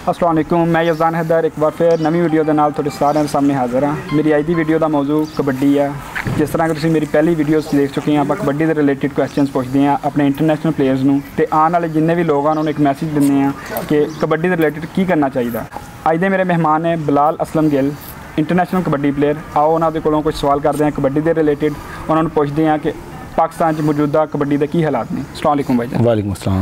अस्सलाम वालेकुम, मैं यज़ान हैदर एक बार फिर नवी वीडियो के नाल तुहाडे सारिਆਂ ਦੇ सामने हाज़र हाँ। मेरी अज की वीडियो का मौजू कबड्डी है। जिस तरह कि तुसीं मेरी पहली वीडियोज़ देख चुके हैं, आप कबड्डी के रिलेटिड क्वेश्चनस पुछते हैं अपने इंटरनेशनल प्लेयर्स नूं ते आने वाले जिन्ने भी लोग हैं उन्होंने एक मैसेज दिंदे हैं कि कबड्डी के रिलेटिड की करना चाहिए। अज दे मेरे मेहमान है बिलाल असलम गिल, इंटरनेशनल कबड्डी प्लेयर। आओ उन्होंने कोलों कुछ सवाल करते हैं कबड्डी के रिलेटिड, उन्होंने पुछते हैं कि पाकिस्तान मौजूदा कबड्डी के की हालात ने। अस्सलाम वालेकुम भाई जान। वालेकुम अस्सलाम।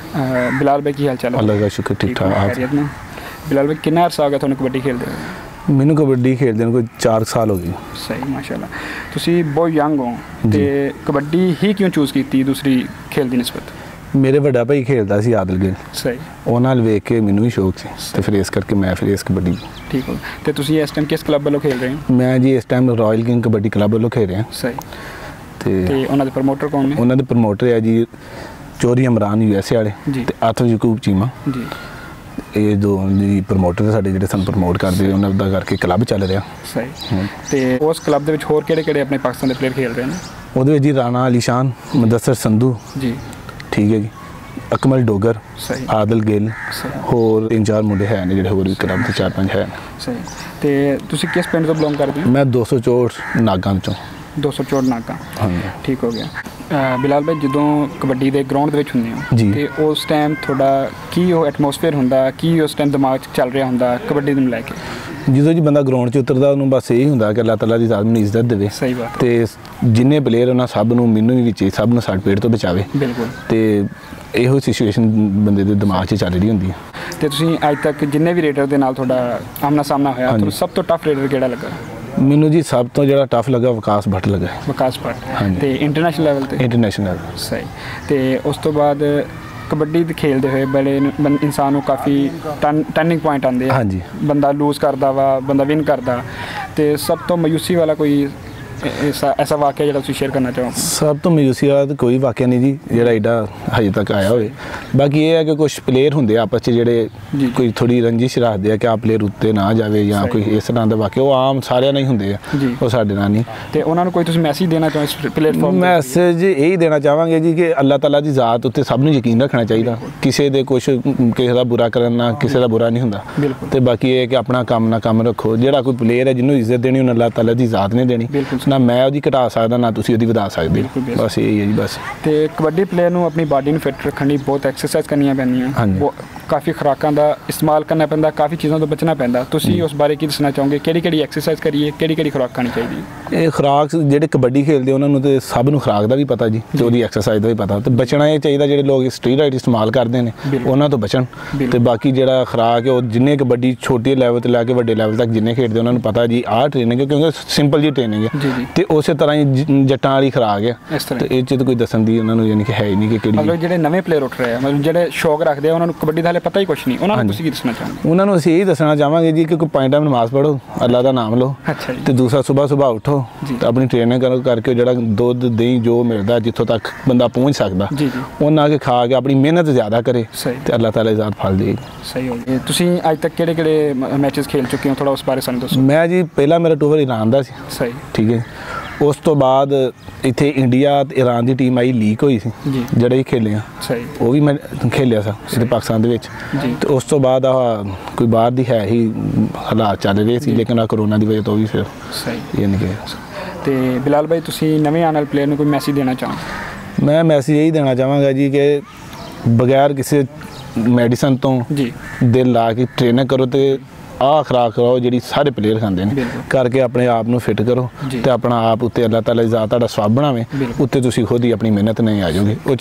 बिलाल भाई की हाल चाल है? अल्लाह का शुक्र, ठीक ठाक। बिलाल भाई कितना अरसा हो गया तुहानूं कबड्डी खेलते हुए? मैनू कबड्डी खेलते कोई 4 साल हो गए। सही, माशाल्लाह। तुसी बहुत यंग हो ते कबड्डी ही क्यों चूज़ की दूसरी खेल की निस्बत? मेरे बड़ा भाई खेलता सी आदिल गिल, सही, ਉਹ ਨਾਲ ਵੇਖ ਕੇ ਮੈਨੂੰ ਵੀ ਸ਼ੌਕ ਸੀ ਤੇ ਫਿਰ ਇਸ ਕਰਕੇ ਮੈਂ ਫਿਰ ਇਸ ਕਬੱਡੀ। ठीक हो। तो तुसी इस टाइम किस क्लब वालों खेल रहे हो? मैं जी इस time royal king kabaddi club वालों खेल रहा। सही। ਤੇ ਉਹਨਾਂ ਦੇ ਪ੍ਰਮੋਟਰ ਕੌਣ ਨੇ? ਉਹਨਾਂ ਦੇ ਪ੍ਰਮੋਟਰ ਹੈ ਜੀ ਚੋਰੀ ਇਮਰਾਨ USA ਵਾਲੇ ਤੇ ਆਤਮ ਯਕੂਬ ਚੀਮਾ ਜੀ। ਇਹ ਦੋ ਜੀ ਪ੍ਰਮੋਟਰ ਸਾਡੇ ਜਿਹੜੇ ਸਾਨੂੰ ਪ੍ਰਮੋਟ ਕਰਦੇ, ਉਹਨਾਂ ਦਾ ਕਰਕੇ ਕਲੱਬ ਚੱਲ ਰਿਹਾ। ਸਹੀ। ਤੇ ਉਸ ਕਲੱਬ ਦੇ ਵਿੱਚ ਹੋਰ ਕਿਹੜੇ ਆਪਣੇ ਪਾਕਿਸਤਾਨ ਦੇ ਪਲੇਅਰ ਖੇਲ ਰਹੇ ਨੇ? ਉਹਦੇ ਵਿੱਚ ਜੀ ਰਾਣਾ ਅਲੀ ਸ਼ਾਨ, ਮੁਦੱਸਰ ਸੰਧੂ ਜੀ, ਠੀਕ ਹੈ ਜੀ, ਅਕਮਲ ਡੋਗਰ, ਆਦਿਲ ਗਿੱਲ, ਹੋਰ 3-4 ਮੁੰਡੇ ਹੈ ਨੇ ਜਿਹੜੇ ਹੋਰ ਵੀ ਕਲੱਬ ਦੇ 4-5 ਹੈ। ਸਹੀ। ਤੇ ਤੁਸੀਂ ਕਿਸ ਪਿੰਡ ਤੋਂ ਬਿਲੋਂਗ ਕਰਦੇ ਹੋ? ਮੈਂ 264 ਨਾਗਾਂ ਚੋਂ। 264 ਨਾਗਾ। ठीक हो गया। बिलाल भाई जो कबड्डी के ग्राउंड होंगे हो तो उस टाइम थोड़ा की एटमोसफेयर होंगे, की उस टाइम दिमाग चल रहा होंगे कबड्डी को लैके? जो जी बंदा ग्राउंड च उतरता उन्होंने बस यही होंगे कि अल्लाह तआला की ज़ात नूं इज्जत देवे। सही बात। तो जिन्ने प्लेयर उन्होंने सब नूं मैनूं भी सब नूं सट पेट तो बचावे। बिल्कुल। तो इहो सिचुएशन बंदे दे दिमाग च चल रही होंदी है। तो तुसीं अज तक जिन्ने भी रेडर दे नाल थोड़ा आमना सामना होया तो सब तो टफ रेडर किहड़ा लगा? मैनू जी सब तो जो टफ लगा विकास भट्ट लगा। विकास भट्ट। हाँ जी। इंटरनेशनल लेवल ते? इंटरनेशनल। सही। तो उस तो बाद कबड्डी खेलते हुए बड़े इंसान को काफ़ी टर्निंग पॉइंट आते हैं। हाँ जी। बंदा लूज करता वा, बंदा विन करता, तो सब तो मायूसी वाला कोई ऐसा वाक़या जो तुम शेयर करना चाहो? सब तो मायूसी वाला तो कोई वाक़या नहीं जी जो एडा हजे तक आया हो। बाकी ये है कि कुछ प्लेयर होंगे आपस जो कोई थोड़ी रंजिश रखते हैं कि आ प्लेयर उत्ते ना जाए या कोई इस तरह का वाक़या, वो आम सारे नहीं होंगे, वो साढ़े नाल नहीं। तो उन्होंने कोई तुम मैसेज देना चाहो इस प्लेटफॉर्म? मैसेज यही देना चाहांगे जी कि अल्लाह तआला की ज़ात उत्ते सब नूं यकीन रखना चाहिए। किसी दे कुछ किसी का बुरा करना किसी का बुरा नहीं होंदा। तो बाकी ये कि अपना काम ना काम रखो। जो कोई प्लेयर है जिन्होंने इज्जत देनी उन्हें अल्लाह तआला की ज़ात नहीं देनी, ना मैं उसकी घटा सकता ना तुसीं उसकी वधा सकदे। बस यही है जी। बस तो कबड्डी प्लेयर नूं अपनी बॉडी नूं फिट रखने बहुत एक्सरसाइज करनी पैंदियां, काफ़ी खुराकां दा इस्तेमाल करना पैंदा, काफ़ी चीज़ों तो बचना पैंदा। तुसीं उस बारे की दसना चाहोगे किहड़ी एक्सरसाइज करिए, किहड़ी खुराक खानी चाहिए? ये खुराक जिहड़े कबड्डी खेलते उन्होंने तो सब नूं खुराक का भी पता जी ते उहदी एक्सरसाइज का भी पता। तो बचना ये चाहिए जिहड़े लोग स्टीरॉइड इस्तेमाल करते हैं उन्होंने तो बचन। तो बाकी जिहड़ा खुराक है वो जिन्ने कबड्डी छोटे लैवल तो लैके वड्डे लैवल तक जिन्ने खेलते उन्होंने पता जी आ ट्रेनिंग है, क्योंकि सिंपल जी ट्रेनिंग है। तो उस तरह ही जट्टां वाली खुराक है। तो ये तो कोई दसन दी उन्होंने यानी कि है ही नहीं कि किहड़ी। मतलब जिहड़े नवे प्लेयर उठ रहे हैं, मतलब जिहड़े शौक रखते हैं उन्होंने कबड्डी का हाले पता ही कुछ नहीं, उन्होंने तुसीं की दसना चाहोगे? उन्होंने असीं यही दसना चाहांगे जी कि कोई 5 टाइम नमाज पढ़ो, अल्लाह का नाम लो। अच्छा जी। तो दूसरा सुबह उठो तो अपनी ट्रेनिंग करके जो दुध दही जो मिलता जितों तक बंदा पहुँच सकता उन्हें आके खा के अपनी मेहनत ज़्यादा करे तो अल्लाह तआला ज़ात फल देगी। सही हो गया। तुसीं अज तक किहड़े मैचेस खेल चुके हो, थोड़ा उस बारे सानूं दसो। मैं जी पहला मेरा टूर ईरान का सी। सही। ठीक है। उस तो बाद इत्थे इंडिया ते ईरान की टीम आई लीक हुई सी जिहड़े खेले हैं। सही। वो भी मैं खेलिया सा इत्थे पाकिस्तान दे विच। तो उस तो बाद कोई बाहर दी है ही हालात चल रहे सी, लेकिन कोरोना की वजह तो भी फिर सही यानी कि। तो बिलाल भाई तुसीं नवे आने वाले प्लेयर नूं कोई मैसेज देना चाहो? मैं मैसेज यही देना चाहांगा जी कि बगैर किसी मैडिसन तो दिल ला के ट्रेनिंग करो तो आ खुराक खाओ जी सारे प्लेयर खाते हैं, करके अपने आप को फिट करो तो अपना आप उत्ते अल्लाह तआला की ज़ात स्वाब बनावे, उत्ते तुसीं खुद ही अपनी मेहनत नहीं आ जाओगे। वो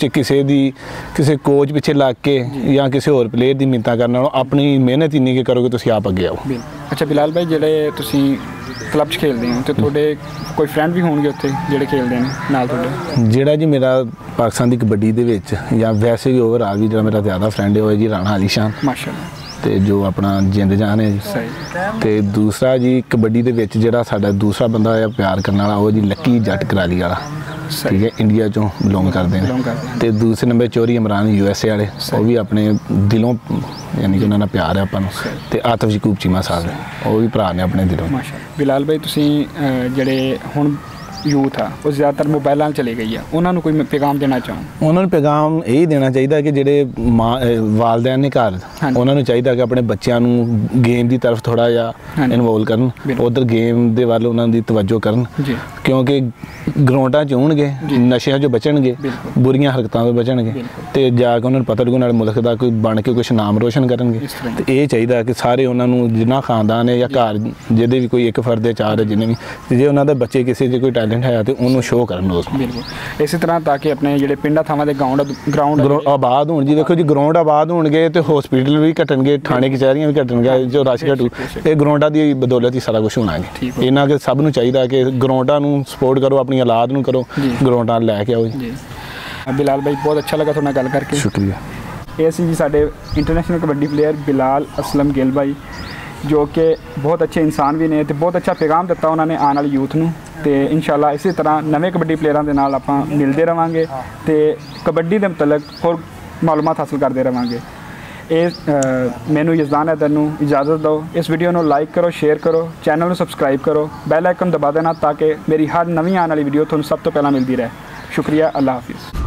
किसी कोच पिछे लग के या किसी होर प्लेयर की मिन्नतां करना, अपनी मेहनत ही नहीं करोगे तुसीं आप अगे आओ। अच्छा बिलाल भाई जिहड़े तुसीं क्लब च खेलते हो तो थोड़े कोई फ्रेंड भी होंगे उत्थे जिहड़े खेलते हैं नाल तुहाडे? जिहड़ा जी मेरा पाकिस्तान की कबड्डी दे विच या वैसे भी ओवरऑल भी जिहड़ा मेरा ज़्यादा फ्रेंड है वो जी राणा अली शान। माशाअल्लाह। तो जो अपना जिंद जान है जी। तो दूसरा जी कबड्डी के विच जिहड़ा साडा दूसरा बंदा है प्यार करने वाला वो जी लक्की जट कराली वाला। ठीक है, इंडिया चों बिलोंग करते हैं। तो दूसरे नंबर चोरी इमरान USA वाले, वो भी अपने दिलों यानी कि उन्होंने प्यार है अपन। तो आतम यकूब चीमा साहब वो भी भरा ने अपने दिलों। बिलाल भाई तुसीं जिहड़े हुण यूथ आ वो ज़्यादातर मोबाइलों चली गई है, उन्होंने कोई पैगाम देना चाहूँ? उन्होंने पैगाम यही देना चाहिए कि ਜਿਹੜੇ ਵਾਲਦੈਨ ਨੇ ਘਰ ਉਹਨਾਂ ਨੂੰ ਚਾਹੀਦਾ ਕਿ ਆਪਣੇ ਬੱਚਿਆਂ ਨੂੰ ਗੇਮ ਦੀ ਤਰਫ ਥੋੜਾ ਜਿਹਾ ਇਨਵੋਲਵ ਕਰਨ, ਉਧਰ ਗੇਮ ਦੇ ਵੱਲ ਉਹਨਾਂ ਦੀ ਤਵੱਜੋ ਕਰਨ, ਕਿਉਂਕਿ ਗਰਾਊਂਡਾਂ 'ਚ ਹੋਣਗੇ ਨਸ਼ਿਆਂ 'ਚੋਂ ਬਚਣਗੇ, ਬੁਰੀਆਂ ਹਰਕਤਾਂ ਤੋਂ ਬਚਣਗੇ ਤੇ ਜਾ ਕੇ ਉਹਨਾਂ ਨੂੰ ਪਤਾ ਲੱਗੂ ਨਾਲ ਮੁਲਕ ਦਾ ਕੋਈ ਬਣ ਕੇ ਕੁਛ ਨਾਮ ਰੋਸ਼ਨ ਕਰਨਗੇ। ਤੇ ਇਹ ਚਾਹੀਦਾ ਕਿ ਸਾਰੇ ਉਹਨਾਂ ਨੂੰ ਜਿੰਨਾ ਖਾਨਦਾਨ ਹੈ ਜਾਂ ਘਰ ਜਿਹਦੇ ਵੀ ਕੋਈ ਇੱਕ ਫਰਦ ਦੇ ਚਾਰ ਹੈ ਜਿੰਨੇ ਵੀ, ਜੇ ਉਹਨਾਂ ਦੇ ਬੱਚੇ ਕਿਸੇ 'ਚ ਕੋਈ ਟੈਲੈਂਟ ਹੈ ਤੇ ਉਹਨੂੰ ਸ਼ੋਅ ਕਰਨ ਉਸ ਨੂੰ। ਬਿਲਕੁਲ ਇਸੇ ਤਰ੍ਹਾਂ ਤਾਂ ਕਿ ਆਪਣੇ ਜਿਹੜੇ ਪਿੰਡਾਂ ਥਾਵਾਂ ਦੇ ਗਰਾਊਂਡ ਆਬਾਦ ਹੋਣ ਜੀ। ਦੇਖੋ ਜੀ ਗਰਾਊਂਡ ਆਬਾਦ ਹੋਣਗੇ ਤੇ ਹਸਪੀਟਲ ਵੀ ਘਟਣਗੇ, ਥਾਣੇ ਕਚਹਿਰੀਆਂ ਵੀ ਘਟਣਗੇ, ਜੋ ਰਸ਼ ਘਟੂ ਇਹ ਗਰਾਊਂਡਾਂ ਦੀ ਬਦੌਲਤ ਹੀ ਸਾਰਾ ਕੁਝ ਹੋਣਾ ਹੈ। ਇਹਨਾਂ ਕਿ ਸਭ ਨੂੰ ਚਾਹੀਦਾ ਕਿ ਗਰਾਊਂਡਾਂ ਨੂੰ ਸਪੋਰਟ ਕਰੋ, ਆਪਣੀ ਔਲਾਦ ਨੂੰ ਕਰੋ, ਗਰਾਊਂਡਾਂ ਲੈ ਕੇ ਆਓ ਜੀ। ਬਿਲਾਲ ਭਾਈ ਬਹੁਤ ਅੱਛਾ ਲੱਗਾ ਤੁਹਾਡੇ ਨਾਲ ਗੱਲ ਕਰਕੇ, ਸ਼ੁਕਰੀਆ। ਇਹ ਸੀ ਜੀ ਸਾਡੇ ਇੰਟਰਨੈਸ਼ਨਲ ਕਬੱਡੀ ਪਲੇਅਰ ਬਿਲਾਲ ਅਸਲਮ ਗਿੱਲ ਭਾਈ, ਜੋ ਕਿ ਬਹੁਤ ਅੱਛੇ ਇਨਸਾਨ ਵੀ ਨੇ ਤੇ ਬਹੁਤ ਅੱਛਾ ਪੈਗਾਮ ਦਿੱਤਾ ਉਹਨਾਂ ਨੇ ਆਉਣ ਵਾਲੀ ਯੂਥ ਨੂੰ। ਤੇ ਇਨਸ਼ਾਅੱਲਾ ਇਸੇ ਤਰ੍ਹਾਂ ਨਵੇਂ ਕਬੱਡੀ ਪਲੇਅਰਾਂ ਦੇ ਨਾਲ ਆਪਾਂ ਮਿਲਦੇ ਰਵਾਂਗੇ ਤੇ ਕਬੱਡੀ ਦੇ ਮੁਤਲਕ ਹੋਰ ਮਾਲੂਮਾਤ ਹਾਸਲ ਕਰਦੇ ਰਵਾਂਗੇ। ਇਹ ਮੈਨੂੰ ਯਜ਼ਦਾਨ ਹੈਦਰ ਨੂੰ ਇਜਾਜ਼ਤ ਦਿਓ। ਇਸ ਵੀਡੀਓ ਨੂੰ ਲਾਈਕ ਕਰੋ, ਸ਼ੇਅਰ ਕਰੋ, ਚੈਨਲ ਨੂੰ ਸਬਸਕ੍ਰਾਈਬ ਕਰੋ, ਬੈਲ ਆਈਕਨ ਦਬਾ ਦੇਣਾ ਤਾਂ ਕਿ ਮੇਰੀ ਹਰ ਨਵੀਂ ਆਉਣ ਵਾਲੀ ਵੀਡੀਓ ਤੁਹਾਨੂੰ ਸਭ ਤੋਂ ਪਹਿਲਾਂ ਮਿਲਦੀ ਰਹੇ। ਸ਼ੁਕਰੀਆ, ਅੱਲਾ ਹਾਫਿਜ਼।